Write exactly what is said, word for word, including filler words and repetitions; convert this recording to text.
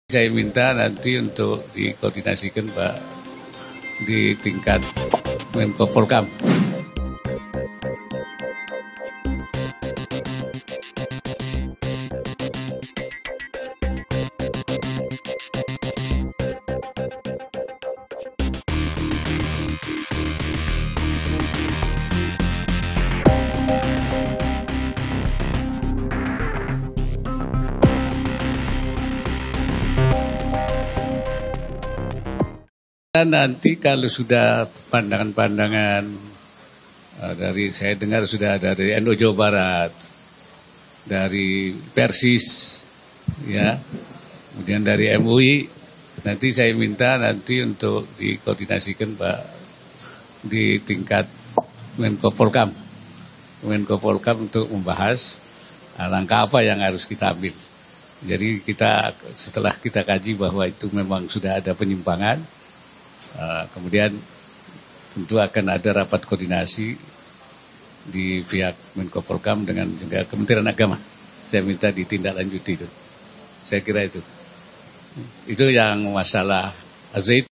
Saya minta nanti untuk dikoordinasikan Pak di tingkat Menko Polhukam. Dan nanti kalau sudah pandangan-pandangan uh, dari saya dengar sudah ada dari N U Jawa Barat, dari Persis, ya, kemudian dari M U I, nanti saya minta nanti untuk dikoordinasikan Pak di tingkat Menko Polhukam, Menko Polhukam untuk membahas uh, langkah apa yang harus kita ambil. Jadi kita setelah kita kaji bahwa itu memang sudah ada penyimpangan. Uh, kemudian tentu akan ada rapat koordinasi di pihak Menko Polhukam dengan juga Kementerian Agama. Saya minta ditindaklanjuti itu. Saya kira itu. Itu yang masalah Azzaid.